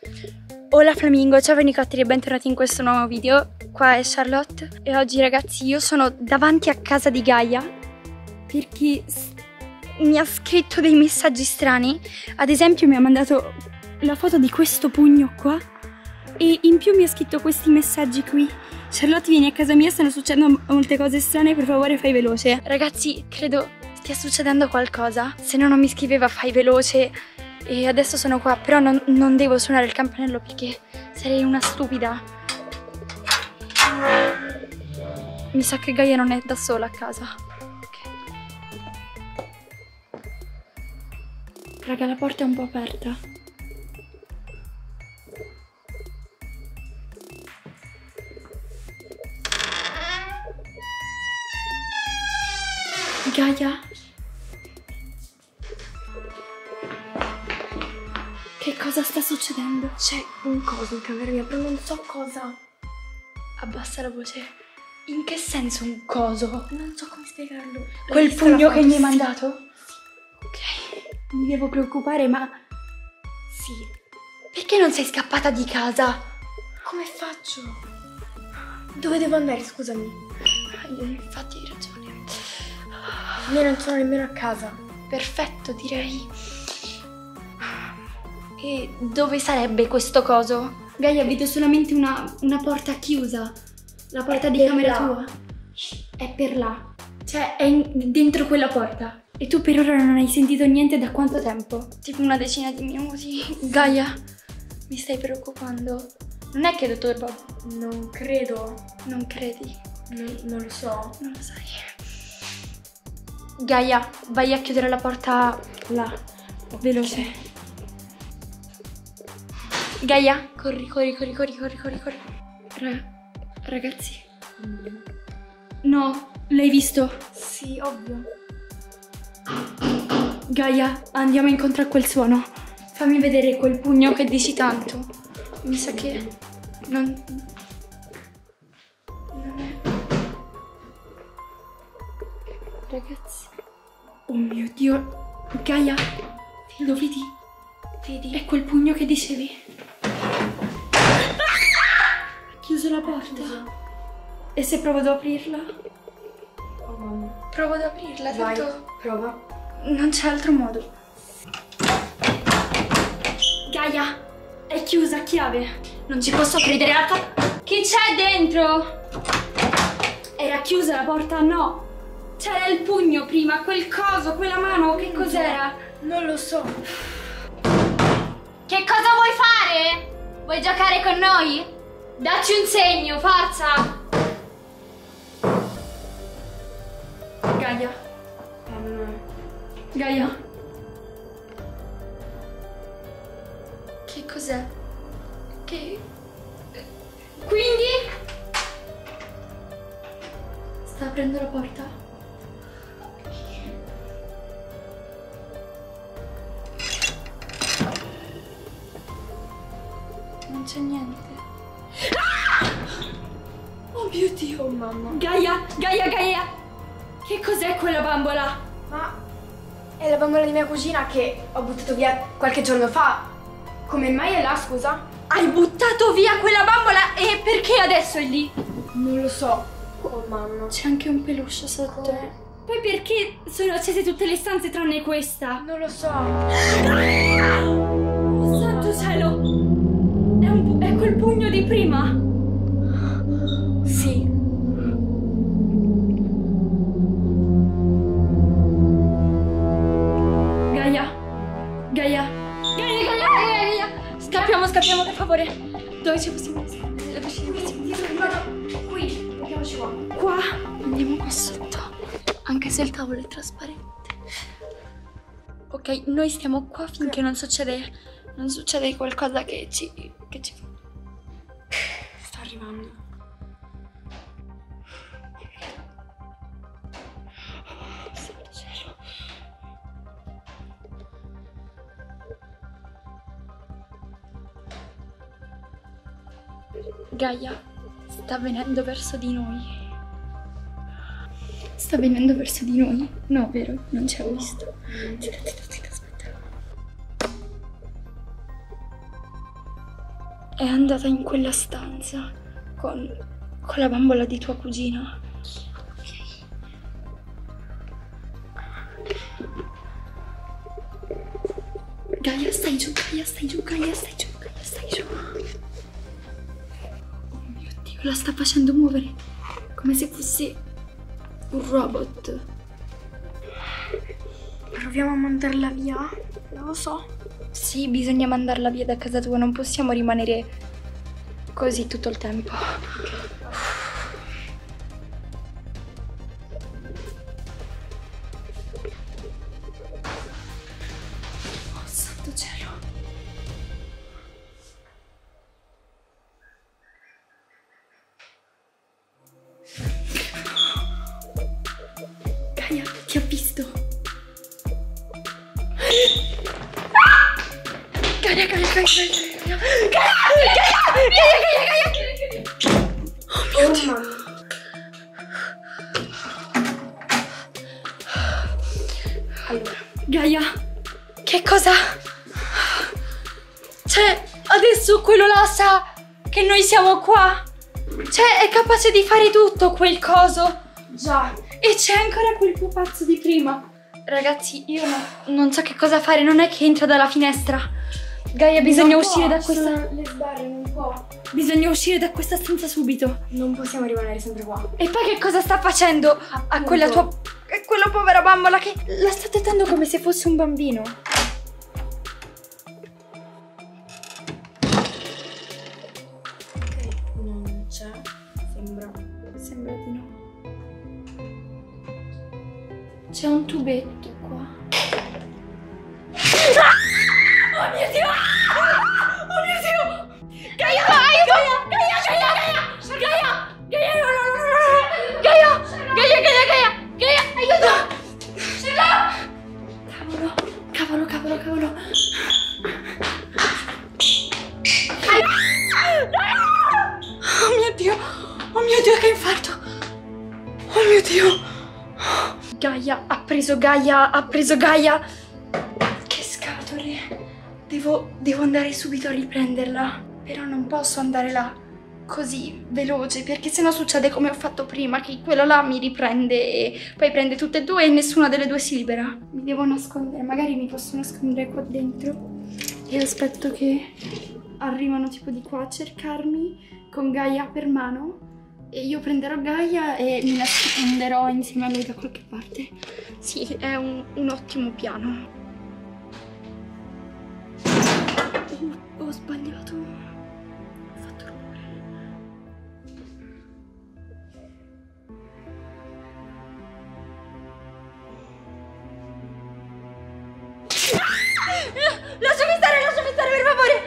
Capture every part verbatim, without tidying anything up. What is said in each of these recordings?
Hola Flamingo, ciao fenicotteri e bentornati in questo nuovo video. Qua è Charlotte e oggi ragazzi io sono davanti a casa di Gaia perché mi ha scritto dei messaggi strani. Ad esempio mi ha mandato la foto di questo pugno qua e in più mi ha scritto questi messaggi qui. Charlotte, vieni a casa mia, stanno succedendo molte cose strane, per favore fai veloce. Ragazzi, credo stia succedendo qualcosa, se no non mi scriveva fai veloce. E adesso sono qua, però non, non devo suonare il campanello perché sarei una stupida. Mi sa che Gaia non è da sola a casa. Okay. Raga, la porta è un po' aperta. Gaia? Che cosa sta succedendo? C'è un coso in camera mia, però non so cosa. Abbassa la voce. In che senso un coso? Non so come spiegarlo. Quel pugno che mi hai mandato? Ok, mi devo preoccupare, ma... Sì. Perché non sei scappata di casa? Come faccio? Dove devo andare, scusami? Io infatti hai ragione. Io non sono nemmeno a casa. Perfetto, direi. E dove sarebbe questo coso? Gaia, vedo solamente una, una porta chiusa. La porta è di camera là. tua. È per là. Cioè, è in, dentro quella porta. E tu per ora non hai sentito niente da quanto tempo? Tipo una decina di minuti. Gaia, mi stai preoccupando. Non è che dottor Bob? Non credo. Non credi? Non, non lo so. Non lo sai. Gaia, vai a chiudere la porta là. Veloce. Gaia, corri, corri, corri, corri, corri, corri, corri. Ra ragazzi. Mm. No, l'hai visto? Sì, ovvio. Gaia, andiamo incontro a quel suono. Fammi vedere quel pugno che dici tanto. Mi sa che non... non è... Ragazzi. Oh mio Dio. Gaia, lo vedi? Vedi? È quel pugno che dicevi. Ha chiuso la porta. Chiuso. E se provo ad aprirla? Oh mamma. Provo ad aprirla, Vai, tanto prova. non c'è altro modo. Gaia, è chiusa a chiave. Non ci posso credere. Che c'è dentro? Era chiusa la porta? No. C'era il pugno prima, quel coso, quella mano, che cos'era? Non lo so. Che cosa vuoi fare? Vuoi giocare con noi? Dacci un segno, forza! Gaia. Um, Gaia. Che cos'è? Che... Quindi? Sta aprendo la porta? Non c'è niente. Ah! Oh mio Dio! Oh mamma. Gaia, Gaia, Gaia! Che cos'è quella bambola? Ma è la bambola di mia cugina che ho buttato via qualche giorno fa. Come mai è là, scusa? Hai buttato via quella bambola e perché adesso è lì? Non lo so. Oh mamma. C'è anche un peluche sotto. Come? Poi perché sono accese tutte le stanze tranne questa? Non lo so. Oh santo cielo! È, un, è quel pugno di prima! Sì. Gaia! Gaia! Gaia, Gaia, Gaia, Gaia! Scappiamo, scappiamo, per favore! Dove ci possiamo nascondere? Dove ci possiamo nascondere? Qui, mettiamoci qua. Qua? Andiamo qua sotto. Anche se il tavolo è trasparente. Ok, noi stiamo qua finché non succede, non succede qualcosa che ci, che ci fa. Sta arrivando. Santo cielo. Gaia sta venendo verso di noi. Sta venendo verso di noi. No, vero? Non ci ho visto. Zitto, zitto, zitto, aspetta. è andata in quella stanza con, con la bambola di tua cugina. Gaia, stai giù, Gaia, stai giù, Gaia, stai giù, Gaia, stai giù. Oh mio Dio, la sta facendo muovere come se fosse un robot. Proviamo a mandarla via? Non lo so. Sì, bisogna mandarla via da casa tua, non possiamo rimanere così tutto il tempo. Oh, santo cielo. Gaia, ti ha visto. Gaia, Gaia, Gaia, Gaia, Gaia, Gaia, Gaia, Gaia, Gaia. Oh mio Dio. Allora, Gaia, che cosa? Cioè, adesso quello là sa che noi siamo qua. Cioè, è capace di fare tutto quel coso. Già. E c'è ancora quel pupazzo di prima. Ragazzi, io no, non so che cosa fare, non è che entra dalla finestra. Gaia, bisogna non uscire può, da questa... sono le sbarre, non può. Bisogna uscire da questa stanza subito. Non possiamo rimanere sempre qua. E poi che cosa sta facendo a, a quella tua... a quella povera bambola che la sta trattando come se fosse un bambino? Ok, non c'è. Sembra. Sembra di no. C'è un tubetto qua. Oh mio Dio! Oh mio Dio! Gaia! Aiuto! Gaia! Gaia! Gaia! Gaia! Gaia! No, no, no, no! Gaia! Gaia! Gaia! Gaia! Gaia! Aiuto! Cavolo! Cavolo, cavolo, cavolo! Oh mio Dio! Oh mio Dio, che infarto! Oh mio Dio! Gaia, ha preso Gaia, ha preso Gaia! Che scatole! Devo, devo andare subito a riprenderla. Però non posso andare là così veloce, perché sennò succede come ho fatto prima, che quello là mi riprende e poi prende tutte e due e nessuna delle due si libera. Mi devo nascondere, magari mi posso nascondere qua dentro e aspetto che arrivano tipo di qua a cercarmi con Gaia per mano e io prenderò Gaia e mi nasconderò insieme a lui da qualche parte. Sì, è un, un ottimo piano. Oh, ho sbagliato. Ho fatto rumore. Lasciami stare, lasciami stare, per favore!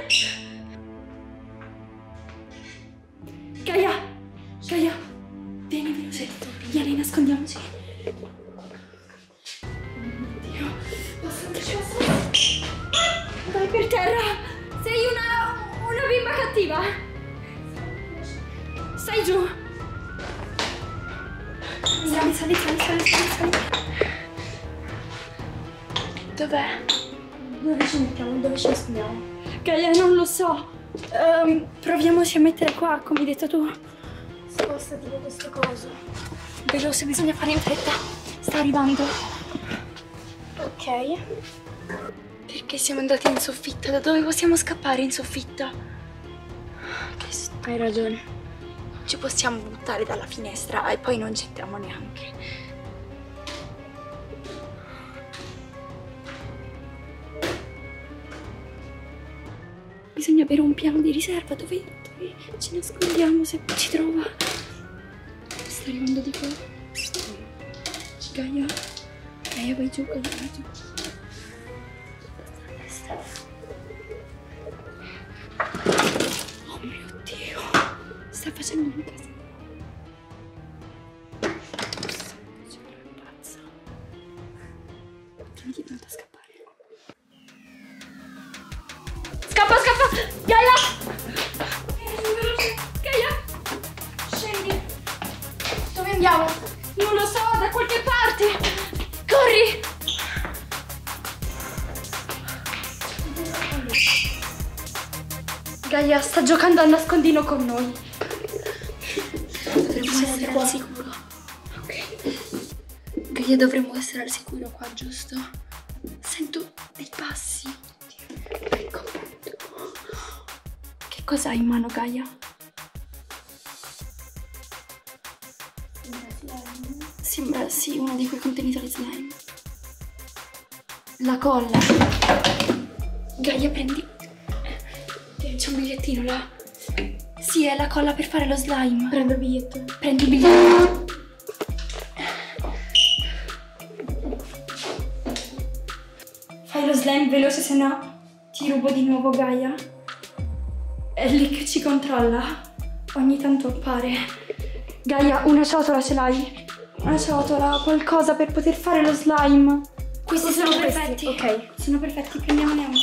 Gaia! Gaia! Vieni, veloce! Vieni, nascondiamoci! Oddio! Passate, vai per terra! Sei una... una bimba cattiva! Stai giù! Sali, sali, sali, sali, sali, sali! Dov'è? Dove ci mettiamo? Dove ci nascondiamo? Gaia, non lo so. Um, proviamoci a mettere qua, come hai detto tu. Sposta tipo questo coso. Veloce, bisogna fare in fretta. Sta arrivando. Ok. Perché siamo andati in soffitta? Da dove possiamo scappare in soffitta? Che st- Hai ragione. Non ci possiamo buttare dalla finestra e poi non c'entriamo neanche. Bisogna avere un piano di riserva dove, dove ci nascondiamo se ci trova. Sta arrivando di qua. Gaia. Gaia, vai giù, Gaia, vai giù. Oh mio Dio. Sta facendo un casino. Sta facendo una pazza. Tieni pronta a scappare. Scappa, scappa! Gaia! Gaia! Scendi! Dove andiamo? Non lo so, da qualche parte! Corri! Gaia, Gaia sta giocando a nascondino con noi. Dovremmo essere al sicuro. Ok. Gaia, dovremmo essere al sicuro qua, giusto? Sento dei passi. Ecco. Che cosa hai in mano, Gaia? Sembra, sì, uno di quei contenitori slime. La colla. Gaia, prendi. C'è un bigliettino là. Sì, è la colla per fare lo slime. Prendo il biglietto. Prendi il biglietto. Fai lo slime veloce, se no ti rubo di nuovo, Gaia. È lì che ci controlla. Ogni tanto appare. Gaia, una ciotola ce l'hai? Una ciotola, qualcosa per poter fare lo slime. Questi sono, sono perfetti. Ok, sono perfetti, prendiamone uno.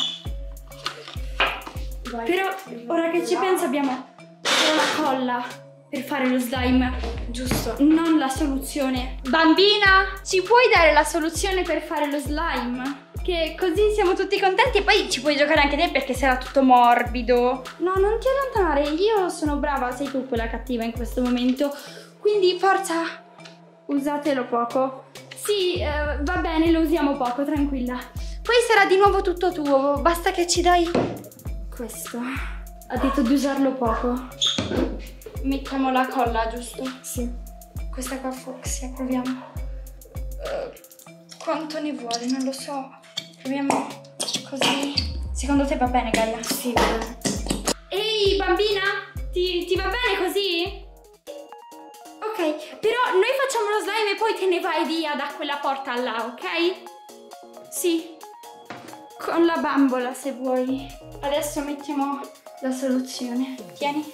Vai. Però ora che ci penso abbiamo solo la colla per fare lo slime, giusto? Non la soluzione. Bambina, ci puoi dare la soluzione per fare lo slime? Che così siamo tutti contenti e poi ci puoi giocare anche te perché sarà tutto morbido. No, non ti allontanare, io sono brava, sei tu quella cattiva in questo momento. Quindi forza, usatelo poco. Sì, eh, va bene, lo usiamo poco, tranquilla. Poi sarà di nuovo tutto tuo, basta che ci dai questo. Ha detto di usarlo poco. Mettiamo la colla, giusto? Sì. Questa qua fucsia, proviamo. Uh, quanto ne vuole? Non lo so. Proviamo così. Secondo te va bene, Gaia? Sì, va bene. Ehi, bambina! Ti, ti va bene così? Ok, però noi facciamo lo slime e poi te ne vai via da quella porta là, ok? Sì. Con la bambola, se vuoi. Adesso mettiamo la soluzione. Tieni.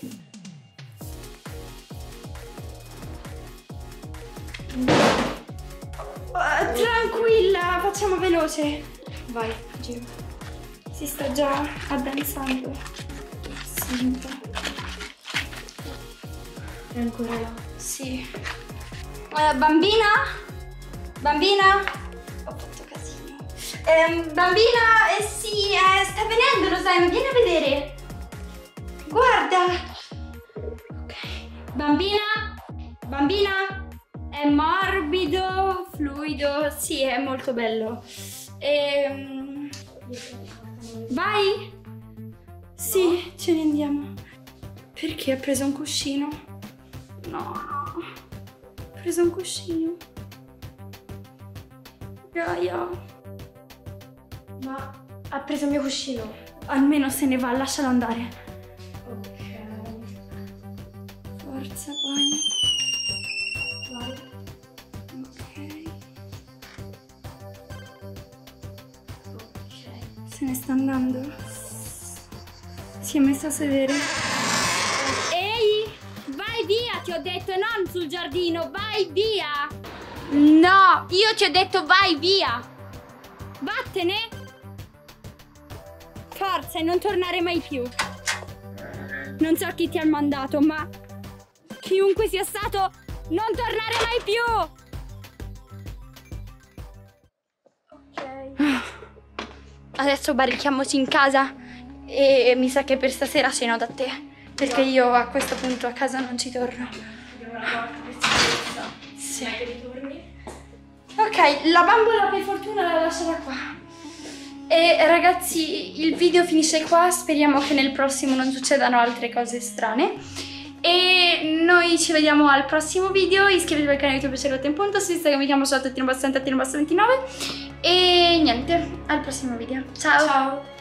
Uh, tranquilla, facciamo veloce. Vai, giro. Si sta già addensando. Sento. È ancora là. Sì. Uh, bambina? Bambina? Ho fatto casino. Um, bambina, eh, sì, eh, sta venendo lo slime, vieni a vedere. Guarda. Ok. Bambina? Bambina? È morbido, fluido, sì, è molto bello. Ehm... Vai? Sì, ce ne andiamo. Perché ha preso un cuscino? No, ha preso un cuscino. Gaia. Ma ha preso il mio cuscino. Almeno se ne va, lascialo andare. Ok. Forza, poi. Vai. Ok. Ok. Se ne sta andando. Si è messa a sedere. Ehi! Vai via, ti ho detto, non sul giardino, vai via! No, io ti ho detto vai via! Vattene! Forza e non tornare mai più. Non so chi ti ha mandato, ma chiunque sia stato, non tornare mai più! Ok. Adesso barrichiamoci in casa e mi sa che per stasera ceno da te. Perché io a questo punto a casa non ci torno. Abbiamo la porta per sicurezza. Sì. Che ritorni. Ok, la bambola per fortuna la lascerà qua. E ragazzi, il video finisce qua. Speriamo che nel prossimo non succedano altre cose strane. E noi ci vediamo al prossimo video. Iscrivetevi al canale YouTube se lo in punto. Su Instagram mi chiamo Sotto ventinove. E niente, al prossimo video. Ciao! Ciao!